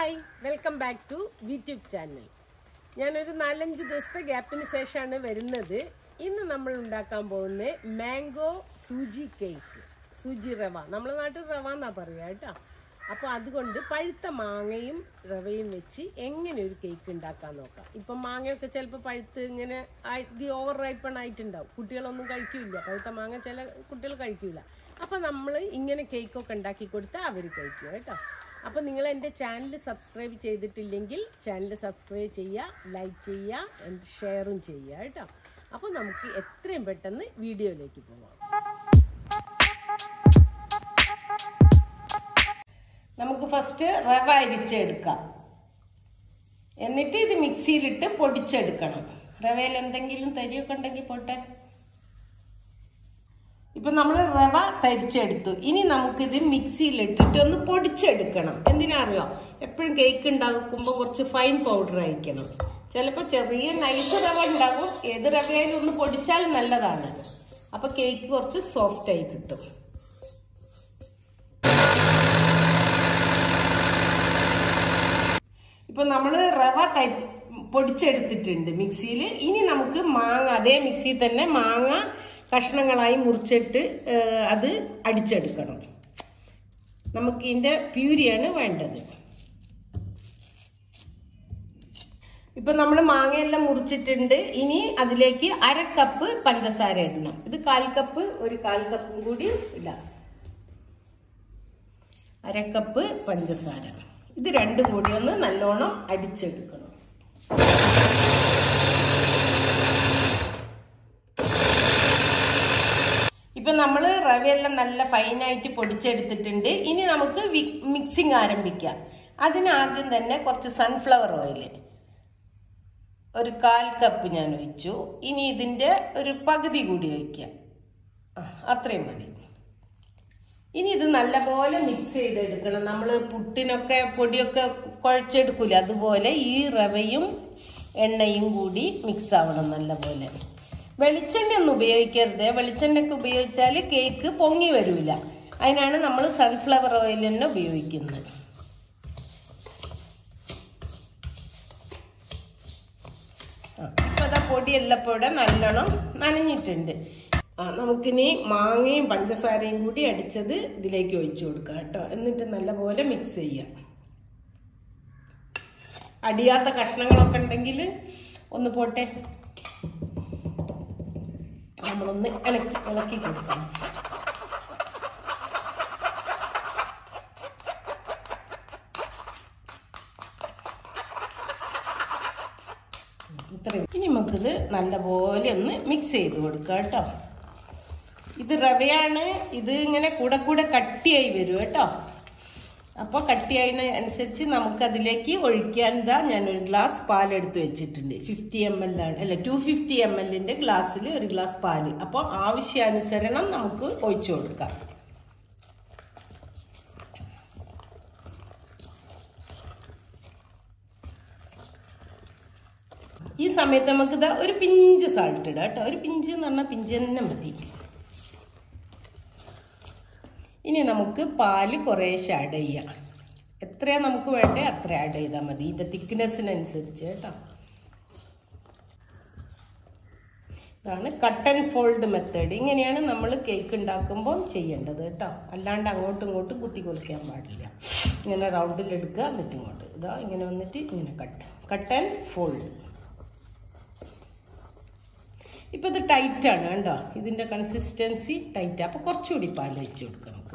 Hi welcome back to YouTube channel. ഞാനൊരു 4-5 ദിവസത്തെ ഗ്യാപ്പിന് ശേഷമാണ് വരുന്നത്. ഇന്ന് നമ്മൾ ഉണ്ടാക്കാൻ പോകുന്ന മാംഗോ സൂചി കേക്ക്, സൂചി റവ, നമ്മളെ നാട്ടിൽ റവ എന്നാ പറയുക കേട്ടോ. അപ്പോൾ അതുകൊണ്ട് പഴുത്ത മാങ്ങയും റവയും വെച്ച് എങ്ങനെ ഒരു കേക്ക് ഉണ്ടാക്കാൻ നോക്കാം. ഇപ്പം മാങ്ങയൊക്കെ ചിലപ്പോൾ പഴുത്ത് ഇങ്ങനെ ഓവർ റൈപ്പൺ ആയിട്ടുണ്ടാവും, കുട്ടികളൊന്നും കഴിക്കില്ല. പഴുത്ത മാങ്ങ ചില കുട്ടികൾ കഴിക്കില്ല. അപ്പോൾ നമ്മൾ ഇങ്ങനെ കേക്കൊക്കെ ഉണ്ടാക്കി കൊടുത്താൽ അവർ കഴിക്കും കേട്ടോ. അപ്പോൾ നിങ്ങൾ എൻ്റെ ചാനൽ സബ്സ്ക്രൈബ് ചെയ്തിട്ടില്ലെങ്കിൽ ചാനൽ സബ്സ്ക്രൈബ് ചെയ്യുക, ലൈക്ക് ചെയ്യുക, ഷെയറും ചെയ്യുക കേട്ടോ. അപ്പോൾ നമുക്ക് എത്രയും പെട്ടെന്ന് വീഡിയോയിലേക്ക് പോകാം. നമുക്ക് ഫസ്റ്റ് റവ അരിച്ചെടുക്കാം, എന്നിട്ട് ഇത് മിക്സിയിലിട്ട് പൊടിച്ചെടുക്കണം. റവയിൽ എന്തെങ്കിലും തരിയൊക്കെ ഉണ്ടെങ്കിൽ പോട്ടെ. ഇപ്പം നമ്മൾ റവ തരിച്ചെടുത്തു. ഇനി നമുക്കിത് മിക്സിയിലിട്ടിട്ട് ഒന്ന് പൊടിച്ചെടുക്കണം. എന്തിനാ അറിയോ? എപ്പോഴും കേക്ക് ഉണ്ടാക്കുമ്പോൾ കുറച്ച് ഫൈൻ പൗഡർ ആയിരിക്കണം. ചിലപ്പോൾ ചെറിയ നൈസ് റവ ഉണ്ടാകും. ഏത് റവയായാലും ഒന്ന് പൊടിച്ചാൽ നല്ലതാണ്. അപ്പോൾ കേക്ക് കുറച്ച് സോഫ്റ്റ് ആയി കിട്ടും. ഇപ്പം നമ്മൾ റവ പൊടിച്ചെടുത്തിട്ടുണ്ട് മിക്സിയിൽ. ഇനി നമുക്ക് മാങ്ങ, അതേ മിക്സിയിൽ തന്നെ മാങ്ങ കഷ്ണങ്ങളായി മുറിച്ചിട്ട് അത് അടിച്ചെടുക്കണം. നമുക്ക് ഇതിൻ്റെ പ്യൂരിയാണ് വേണ്ടത്. ഇപ്പം നമ്മൾ മാങ്ങയെല്ലാം മുറിച്ചിട്ടുണ്ട്. ഇനി അതിലേക്ക് 1/2 കപ്പ് പഞ്ചസാര ഇടണം. ഇത് 1/4 കപ്പ്, ഒരു 1/4 കപ്പും കൂടി ഇടാം. 1/2 കപ്പ് പഞ്ചസാര. ഇത് രണ്ടും കൂടി ഒന്ന് നല്ലോണം അടിച്ചെടുക്കണം. ഇപ്പം നമ്മൾ റവയെല്ലാം നല്ല ഫൈനായിട്ട് പൊടിച്ചെടുത്തിട്ടുണ്ട്. ഇനി നമുക്ക് മിക്സിങ് ആരംഭിക്കാം. അതിനാദ്യം തന്നെ കുറച്ച് സൺഫ്ലവർ ഓയിൽ ഒരു 1/4 കപ്പ് ഞാൻ ഒഴിച്ചു. ഇനി ഇതിൻ്റെ ഒരു പകുതി കൂടി ഒഴിക്കാം. അത്രയും മതി. ഇനി ഇത് നല്ലപോലെ മിക്സ് ചെയ്തെടുക്കണം. നമ്മൾ പുട്ടിനൊക്കെ പൊടിയൊക്കെ കുഴച്ചെടുക്കൂല, അതുപോലെ ഈ റവയും എണ്ണയും കൂടി മിക്സ് ആവണം നല്ലപോലെ. വെളിച്ചെണ്ണ ഒന്നും ഉപയോഗിക്കരുത്. വെളിച്ചെണ്ണയൊക്കെ ഉപയോഗിച്ചാൽ കേക്ക് പൊങ്ങി വരില്ല. അതിനാണ് നമ്മൾ സൺഫ്ലവർ ഓയിൽ തന്നെ ഉപയോഗിക്കുന്നത്. ഇപ്പം അതാ പൊടി എല്ലപ്പോഴും നല്ലോണം നനഞ്ഞിട്ടുണ്ട്. നമുക്കിനി മാങ്ങയും പഞ്ചസാരയും കൂടി അടിച്ചത് ഇതിലേക്ക് ഒഴിച്ചു കൊടുക്കാം കേട്ടോ. എന്നിട്ട് നല്ലപോലെ മിക്സ് ചെയ്യാം. അടിയാത്ത കഷ്ണങ്ങളൊക്കെ ഉണ്ടെങ്കിൽ ഒന്ന് പോട്ടെ, നമ്മളൊന്ന് ഇളക്കി കൊടുക്കണം. ഇത്രയും. ഇനി നമുക്കിത് നല്ലപോലെ ഒന്ന് മിക്സ് ചെയ്ത് കൊടുക്കാം കേട്ടോ. ഇത് റവയാണ്. ഇത് ഇങ്ങനെ കൂടെ കൂടെ കട്ടിയായി വരും കേട്ടോ. അപ്പോൾ കട്ടിയായതിന് അനുസരിച്ച് നമുക്കതിലേക്ക് ഒഴിക്കാൻ ഞാനൊരു ഗ്ലാസ് പാലെടുത്ത് വെച്ചിട്ടുണ്ട്. 50 ml ആണ്, അല്ല 250 ml ഗ്ലാസ്സിൽ ഒരു ഗ്ലാസ് പാല്. അപ്പോൾ ആവശ്യാനുസരണം നമുക്ക് ഒഴിച്ചു കൊടുക്കാം. ഈ സമയത്ത് നമുക്കിത് ഒരു പിഞ്ച് സാൾട്ട് ഇടാം കേട്ടോ. ഒരു പിഞ്ച് എന്ന് പറഞ്ഞാൽ പിഞ്ച് തന്നെ മതി. ഇനി നമുക്ക് പാല് കുറേശ്ശെ ആഡ് ചെയ്യാം. എത്രയാണ് നമുക്ക് വേണ്ടേ അത്ര ആഡ് ചെയ്താൽ മതി, ഇതിൻ്റെ തിക്നെസ്സിനനുസരിച്ച് കേട്ടോ. ഇതാണ് കട്ട് ആൻഡ് ഫോൾഡ് മെത്തേഡ്. ഇങ്ങനെയാണ് നമ്മൾ കേക്ക് ഉണ്ടാക്കുമ്പോൾ ചെയ്യേണ്ടത് കേട്ടോ. അല്ലാണ്ട് അങ്ങോട്ടും ഇങ്ങോട്ടും കുത്തി കൊലിക്കാൻ പാടില്ല. ഇങ്ങനെ റൗണ്ടിലെടുക്കുക, എന്നിട്ട് ഇങ്ങോട്ട് ഇതാ ഇങ്ങനെ വന്നിട്ട് ഇങ്ങനെ കട്ട് ആൻഡ് ഫോൾഡ്. ഇപ്പം ഇത് ടൈറ്റാണ് കണ്ടോ. ഇതിൻ്റെ കൺസിസ്റ്റൻസി ടൈറ്റ്. അപ്പോൾ കുറച്ചുകൂടി പാൽ ഒഴിച്ച് കൊടുക്കാം നമുക്ക്.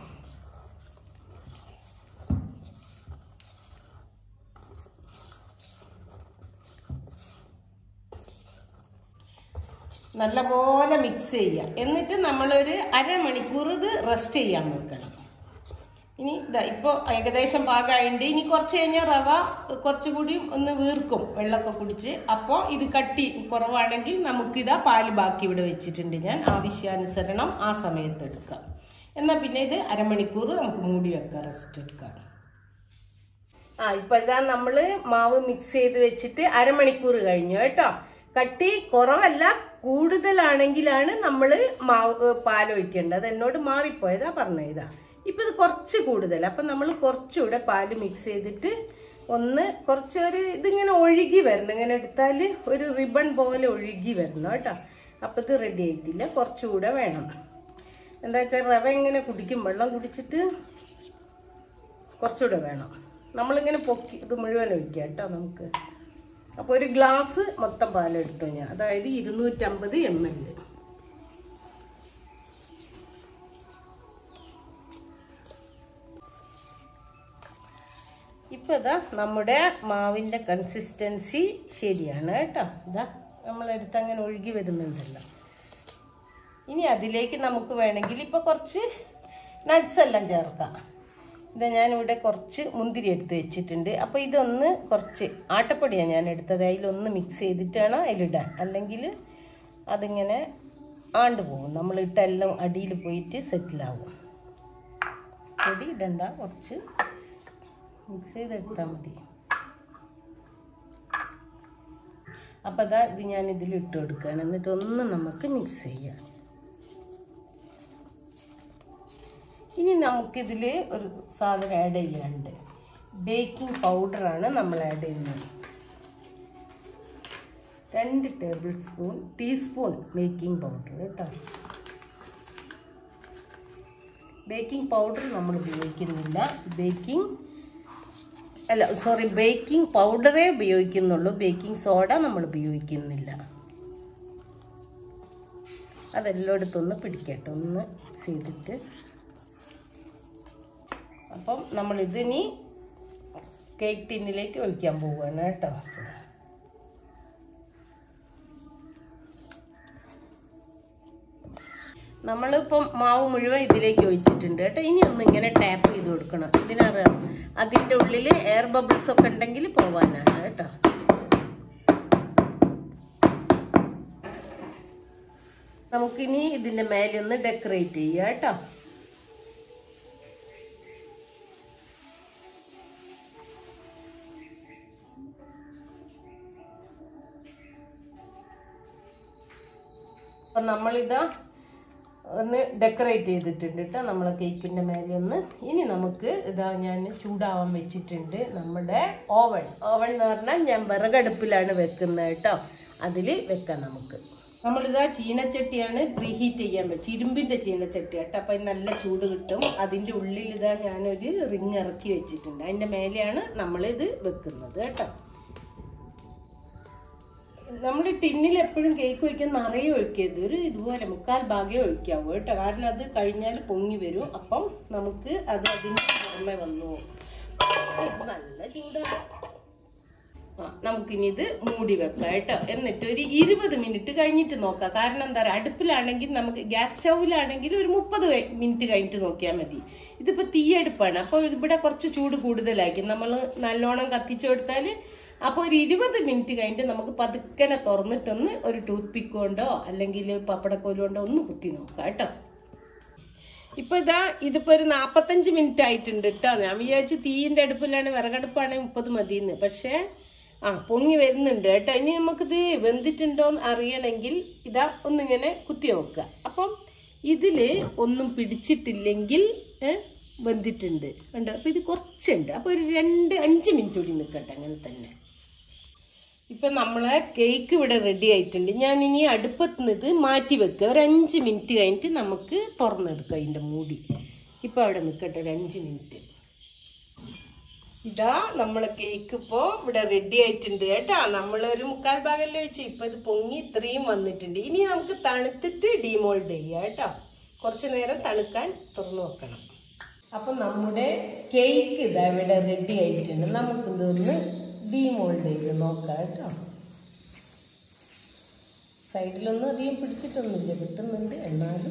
നല്ലപോലെ മിക്സ് ചെയ്യാം. എന്നിട്ട് നമ്മളൊരു 1/2 മണിക്കൂർ ഇത് റെസ്റ്റ് ചെയ്യാൻ വെക്കണം. ഇനി ഇതാ ഇപ്പോൾ ഏകദേശം പാകമായിട്ടുണ്ട്. ഇനി കുറച്ച് കഴിഞ്ഞാൽ റവ കുറച്ചുകൂടി ഒന്ന് വീർക്കും, വെള്ളമൊക്കെ കുടിച്ച്. അപ്പോൾ ഇത് കട്ടി കുറവാണെങ്കിൽ നമുക്കിതാ പാല് ബാക്കി ഇവിടെ വെച്ചിട്ടുണ്ട് ഞാൻ. ആവശ്യാനുസരണം ആ സമയത്ത് എടുക്കാം. എന്നാൽ പിന്നെ ഇത് 1/2 മണിക്കൂർ നമുക്ക് മൂടി വെക്കാം, റെസ്റ്റ് എടുക്കാം. ഇപ്പം ഇതാ നമ്മൾ മാവ് മിക്സ് ചെയ്ത് വെച്ചിട്ട് 1/2 മണിക്കൂർ കഴിഞ്ഞു കേട്ടോ. കട്ടി കുറവല്ല, കൂടുതലാണെങ്കിലാണ് നമ്മൾ പാലൊഴിക്കേണ്ടത്. എന്നോട് മാറിപ്പോയതാ പറഞ്ഞതാ. ഇപ്പം ഇത് കുറച്ച് കൂടുതൽ. അപ്പം നമ്മൾ കുറച്ചുകൂടെ പാല് മിക്സ് ചെയ്തിട്ട് ഒന്ന് കുറച്ചൊരു ഇതിങ്ങനെ ഒഴുകി വരണം, ഇങ്ങനെ എടുത്താൽ ഒരു റിബൺ പോലെ ഒഴുകി വരണം കേട്ടോ. അപ്പം ഇത് റെഡി ആയിട്ടില്ല, കുറച്ചുകൂടെ വേണം. എന്താ വെച്ചാൽ റവ ഇങ്ങനെ കുടിക്കും, വെള്ളം കുടിച്ചിട്ട് കുറച്ചുകൂടെ വേണം. നമ്മളിങ്ങനെ പൊക്കി ഇത് മുഴുവൻ ഒഴിക്കുക കേട്ടോ നമുക്ക്. അപ്പോൾ ഒരു ഗ്ലാസ് മൊത്തം പാലെടുത്തു ഞാൻ, അതായത് 250 ml. ഇപ്പം ഇതാ നമ്മുടെ മാവിൻ്റെ കൺസിസ്റ്റൻസി ശരിയാണ് കേട്ടോ. ഇതാ നമ്മളെടുത്ത് അങ്ങനെ ഒഴുകി വരുന്നുണ്ടല്ലോ. ഇനി അതിലേക്ക് നമുക്ക് വേണമെങ്കിൽ ഇപ്പോൾ കുറച്ച് നട്ട്സ് എല്ലാം ചേർക്കാം. ഇതാ ഞാനിവിടെ കുറച്ച് മുന്തിരി എടുത്ത് വെച്ചിട്ടുണ്ട്. അപ്പോൾ ഇതൊന്ന് കുറച്ച് ആട്ടപ്പൊടിയാണ് ഞാൻ എടുത്തത്, അതിലൊന്ന് മിക്സ് ചെയ്തിട്ടാണ് അതിലിടാൻ, അല്ലെങ്കിൽ അതിങ്ങനെ ആണ്ട് പോകും. നമ്മളിട്ടെല്ലാം അടിയിൽ പോയിട്ട് സെറ്റിലാവും. പൊടി ഇടണ്ട, കുറച്ച് മിക്സ് ചെയ്തെടുത്താൽ മതി. അപ്പം അതാ ഇത് ഞാൻ ഇതിലിട്ട് കൊടുക്കുകയാണ്. എന്നിട്ട് ഒന്ന് നമുക്ക് മിക്സ് ചെയ്യാം. ഇനി നമുക്കിതിൽ ഒരു സാധനം ആഡ് ചെയ്യാനുണ്ട്. ബേക്കിംഗ് പൗഡറാണ് നമ്മൾ ആഡ് ചെയ്യുന്നത്. 2 ടീസ്പൂൺ ബേക്കിംഗ് പൗഡർ കേട്ടോ. ബേക്കിംഗ് പൗഡർ നമ്മൾ ഉപയോഗിക്കുന്നില്ല, ബേക്കിംഗ് പൗഡറേ ഉപയോഗിക്കുന്നുള്ളൂ. ബേക്കിംഗ് സോഡ നമ്മൾ ഉപയോഗിക്കുന്നില്ല. അതെല്ലായിടത്തൊന്ന് പിടിക്കട്ടെ, ഒന്ന് ചെയ്തിട്ട്. അപ്പം നമ്മളിതിനി കേക്ക് ടിന്നിലേക്ക് ഒഴിക്കാൻ പോവുകയാണ് കേട്ടോ. നമ്മളിപ്പം മാവ് മുഴുവൻ ഇതിലേക്ക് ഒഴിച്ചിട്ടുണ്ട് കേട്ടോ. ഇനി ഒന്ന് ഇങ്ങനെ ടാപ്പ് ചെയ്ത് കൊടുക്കണം. ഇതിനറിയാം അതിൻ്റെ ഉള്ളിൽ എയർ ബബിൾസ് ഒക്കെ ഉണ്ടെങ്കിൽ പോവാനാണ് കേട്ടോ. നമുക്കിനി ഇതിൻ്റെ മേലെ ഒന്ന് ഡെക്കറേറ്റ് ചെയ്യാം കേട്ടോ. അപ്പം നമ്മളിതാ ഒന്ന് ഡെക്കറേറ്റ് ചെയ്തിട്ടുണ്ട് കേട്ടോ നമ്മളെ കേക്കിൻ്റെ മേലെ ഒന്ന്. ഇനി നമുക്ക് ഇതാ ഞാൻ ചൂടാവാൻ വെച്ചിട്ടുണ്ട് നമ്മുടെ ഓവൻ എന്ന് പറഞ്ഞാൽ ഞാൻ വിറകടുപ്പിലാണ് വെക്കുന്നത് കേട്ടോ. അതിൽ വെക്കാം നമുക്ക്. നമ്മളിതാ ചീനച്ചട്ടിയാണ് പ്രീഹീറ്റ് ചെയ്യാൻ വെച്ച്, ഇരുമ്പിൻ്റെ ചീനച്ചട്ടി കേട്ടോ. അപ്പം നല്ല ചൂട് കിട്ടും. അതിൻ്റെ ഉള്ളിൽ ഇതാ ഞാനൊരു റിങ് ഇറക്കി വെച്ചിട്ടുണ്ട്. അതിൻ്റെ മേലെയാണ് നമ്മളിത് വെക്കുന്നത് കേട്ടോ. നമ്മൾ ടിന്നിൽ എപ്പോഴും കേക്ക് ഒഴിക്കാൻ നിറയെ ഒഴിക്കരുത്, ഒരു ഇതുപോലെ 1/4 ഭാഗമേ ഒഴിക്കാവൂ കേട്ടോ. കാരണം അത് കഴിഞ്ഞാൽ പൊങ്ങി വരും. അപ്പം നമുക്ക് അത് അതിൻ്റെ പുറമെ വന്നു. നല്ല ചൂടാണ്. നമുക്കിനി ഇത് മൂടി വെക്കാം കേട്ടോ. എന്നിട്ട് ഒരു 20 മിനിറ്റ് കഴിഞ്ഞിട്ട് നോക്കാം. കാരണം എന്താ പറയുക, അടുപ്പിലാണെങ്കിൽ നമുക്ക് ഗ്യാസ് സ്റ്റൗവിലാണെങ്കിൽ ഒരു 30 മിനിറ്റ് കഴിഞ്ഞിട്ട് നോക്കിയാൽ മതി. ഇതിപ്പോൾ തീയടുപ്പാണ്, അപ്പോൾ ഇവിടെ കുറച്ച് ചൂട് കൂടുതലായിരിക്കും. നമ്മൾ നല്ലോണം കത്തിച്ചു കൊടുത്താൽ അപ്പോൾ ഒരു 20 മിനിറ്റ് കഴിഞ്ഞിട്ട് നമുക്ക് പതുക്കനെ തുറന്നിട്ടൊന്ന് ഒരു ടൂത്ത് പിക്ക് കൊണ്ടോ അല്ലെങ്കിൽ പപ്പടക്കോല് കൊണ്ടോ ഒന്ന് കുത്തി നോക്കാം കേട്ടോ. ഇപ്പോൾ ഇതിപ്പോൾ ഒരു 45 മിനിറ്റ് ആയിട്ടുണ്ട് കേട്ടോ. ഞാൻ വിചാരിച്ചു തീയിൻ്റെ അടുപ്പിലാണ്, വിറകടുപ്പാണെങ്കിൽ 30 മതിയെന്ന്. പക്ഷേ പൊങ്ങി വരുന്നുണ്ട് കേട്ടോ. ഇനി നമുക്കിത് വെന്തിട്ടുണ്ടോ എന്ന് അറിയണമെങ്കിൽ ഒന്നിങ്ങനെ കുത്തി നോക്കുക. അപ്പം ഇതിൽ ഒന്നും പിടിച്ചിട്ടില്ലെങ്കിൽ വെന്തിട്ടുണ്ട് കണ്ടോ. അപ്പോൾ ഇത് കുറച്ചുണ്ട്. അപ്പോൾ ഒരു 2-5 മിനിറ്റ് കൂടി നിൽക്കട്ടെ അങ്ങനെ തന്നെ. ഇപ്പം നമ്മളെ കേക്ക് ഇവിടെ റെഡി ആയിട്ടുണ്ട്. ഞാൻ ഇനി അടുപ്പത്ത് നിന്ന് ഇത് മാറ്റി വെക്കുക. ഒരു 5 മിനിറ്റ് കഴിഞ്ഞിട്ട് നമുക്ക് തുറന്നെടുക്കാം അതിൻ്റെ മൂടി. ഇപ്പം അവിടെ നിൽക്കട്ടെ ഒരു 5 മിനിറ്റ്. നമ്മളെ കേക്ക് ഇപ്പോൾ ഇവിടെ റെഡി ആയിട്ടുണ്ട് കേട്ടോ. നമ്മളൊരു 1/4 ഭാഗമല്ലേ വെച്ച്, ഇപ്പം ഇത് പൊങ്ങി ഇത്രയും വന്നിട്ടുണ്ട്. ഇനി നമുക്ക് തണുത്തിട്ട് ഡീമോൾഡ് ചെയ്യാം കേട്ടോ. കുറച്ച് നേരം തണുക്കാൻ തുറന്നു വെക്കണം. അപ്പം നമ്മുടെ കേക്ക് ഇവിടെ റെഡി ആയിട്ടുണ്ട്. നമുക്കിതൊന്ന് ഡീമോൾഡ് ചെയ്ത് നോക്കാം കേട്ടോ. സൈഡിലൊന്നും അധികം പിടിച്ചിട്ടൊന്നുമില്ല, കിട്ടുന്നുണ്ട്. എന്നാലും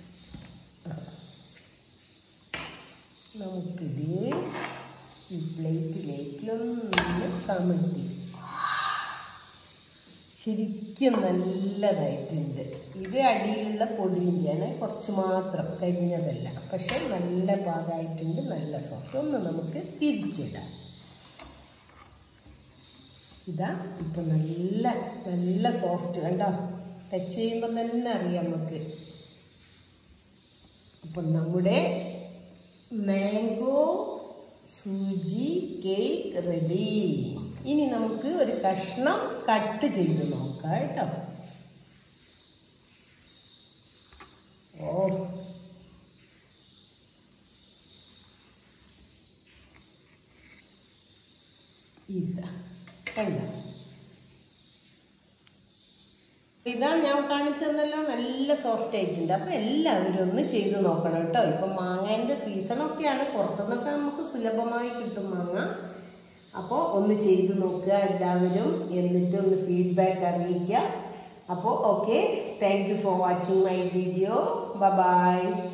നമുക്കിത് ഈ പ്ലേറ്റിലേക്കൊന്ന് കമഴ്ത്തി. ശരിക്കും നല്ലതായിട്ടുണ്ട്. ഇത് അടിയിലുള്ള പൊടിയിലാണ്, കുറച്ച് മാത്രം കരിഞ്ഞതല്ല. പക്ഷെ നല്ല പാകമായിട്ടുണ്ട്, നല്ല സോഫ്റ്റ്. ഒന്ന് നമുക്ക് തിരിച്ചിടാം. ഇപ്പം നല്ല നല്ല സോഫ്റ്റ് കണ്ടോ. ടച്ച് ചെയ്യുമ്പോൾ തന്നെ അറിയാം നമുക്ക്. അപ്പം നമ്മുടെ മാംഗോ സൂചി കേക്ക് റെഡി. ഇനി നമുക്ക് ഒരു കഷ്ണം കട്ട് ചെയ്ത് നോക്കാം കേട്ടോ. ഓ, ഇതാ കണ്ട, ഇതാ ഞാൻ കാണിച്ചെന്നല്ലോ, നല്ല സോഫ്റ്റ് ആയിട്ടുണ്ട്. അപ്പോൾ എല്ലാവരും ഒന്ന് ചെയ്ത് നോക്കണം കേട്ടോ. ഇപ്പം മാങ്ങേൻ്റെ സീസണൊക്കെയാണ്, പുറത്തുനിന്നൊക്കെ നമുക്ക് സുലഭമായി കിട്ടും മാങ്ങ. അപ്പോൾ ഒന്ന് ചെയ്ത് നോക്കുക എല്ലാവരും, എന്നിട്ട് ഒന്ന് ഫീഡ്ബാക്ക് അറിയിക്കുക. അപ്പോൾ okay, thank you for watching my video. By.